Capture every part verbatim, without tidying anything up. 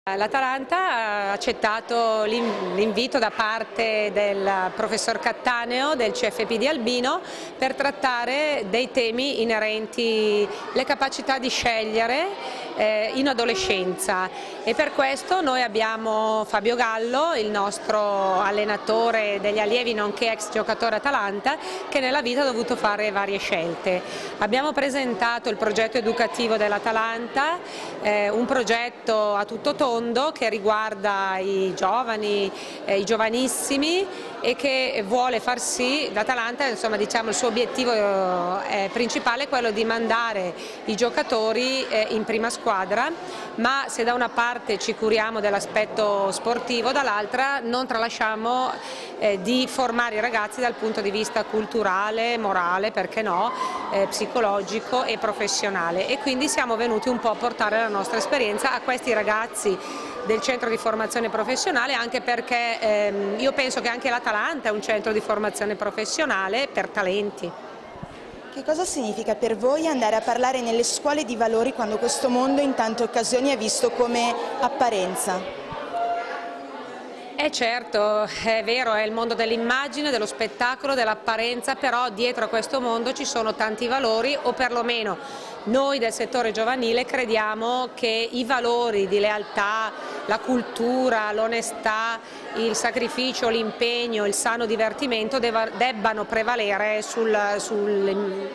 L'Atalanta ha accettato l'invito da parte del professor Cattaneo del C F P di Albino per trattare dei temi inerenti alle capacità di scegliere eh, in adolescenza, e per questo noi abbiamo Fabio Gallo, il nostro allenatore degli allievi nonché ex giocatore Atalanta, che nella vita ha dovuto fare varie scelte. Abbiamo presentato il progetto educativo dell'Atalanta, eh, un progetto a tutto tondo che riguarda i giovani, eh, i giovanissimi, e che vuole far sì, l'Atalanta, insomma, diciamo, il suo obiettivo eh, principale è quello di mandare i giocatori eh, in prima squadra, ma se da una parte ci curiamo dell'aspetto sportivo, dall'altra non tralasciamo eh, di formare i ragazzi dal punto di vista culturale, morale, perché no, eh, psicologico e professionale, e quindi siamo venuti un po' a portare la nostra esperienza a questi ragazzi del centro di formazione professionale, anche perché ehm, io penso che anche l'Atalanta è un centro di formazione professionale per talenti. Che cosa significa per voi andare a parlare nelle scuole di valori quando questo mondo in tante occasioni è visto come apparenza? Eh certo, è vero, è il mondo dell'immagine, dello spettacolo, dell'apparenza, però dietro a questo mondo ci sono tanti valori, o perlomeno noi del settore giovanile crediamo che i valori di lealtà, la cultura, l'onestà, il sacrificio, l'impegno, il sano divertimento debbano prevalere sul, sul,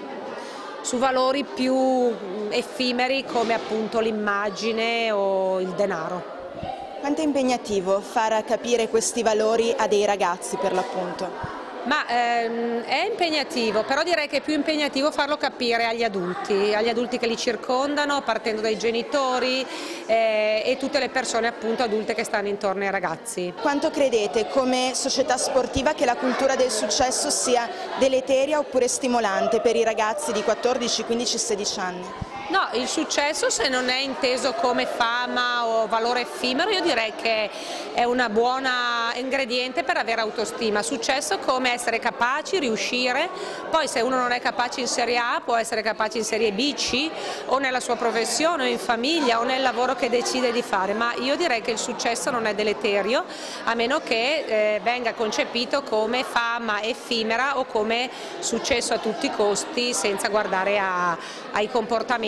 su valori più effimeri come appunto l'immagine o il denaro. Quanto è impegnativo far capire questi valori a dei ragazzi, per l'appunto? Ma ehm, è impegnativo, però direi che è più impegnativo farlo capire agli adulti, agli adulti che li circondano, partendo dai genitori eh, e tutte le persone appunto adulte che stanno intorno ai ragazzi. Quanto credete come società sportiva che la cultura del successo sia deleteria oppure stimolante per i ragazzi di quattordici, quindici, sedici anni? No, il successo, se non è inteso come fama o valore effimero, io direi che è una buona ingrediente per avere autostima. Successo come essere capaci, riuscire, poi se uno non è capace in Serie A può essere capace in Serie B, C, o nella sua professione o in famiglia o nel lavoro che decide di fare, ma io direi che il successo non è deleterio, a meno che eh, venga concepito come fama effimera o come successo a tutti i costi senza guardare a, ai comportamenti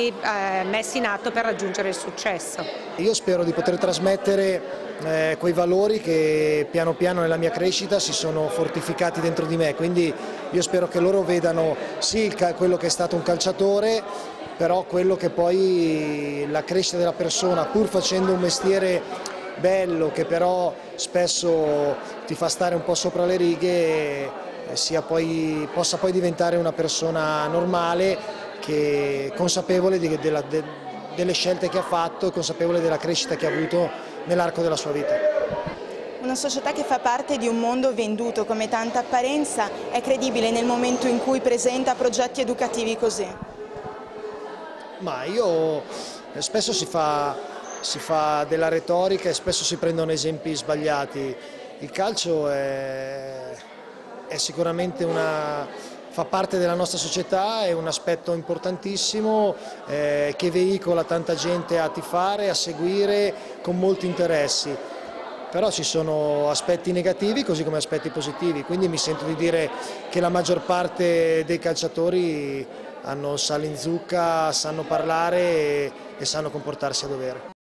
Eh, messi in atto per raggiungere il successo. Io spero di poter trasmettere eh, quei valori che piano piano nella mia crescita si sono fortificati dentro di me, quindi io spero che loro vedano sì quello che è stato un calciatore, però quello che poi la crescita della persona, pur facendo un mestiere bello che però spesso ti fa stare un po' sopra le righe, sia poi, possa poi diventare una persona normale, che consapevole di, della, de, delle scelte che ha fatto e consapevole della crescita che ha avuto nell'arco della sua vita. Una società che fa parte di un mondo venduto come tanta apparenza è credibile nel momento in cui presenta progetti educativi così? Ma io spesso si fa, si fa della retorica e spesso si prendono esempi sbagliati. Il calcio è, è sicuramente una... fa parte della nostra società, è un aspetto importantissimo eh, che veicola tanta gente a tifare, a seguire con molti interessi, però ci sono aspetti negativi così come aspetti positivi, quindi mi sento di dire che la maggior parte dei calciatori hanno sale in zucca, sanno parlare e, e sanno comportarsi a dovere.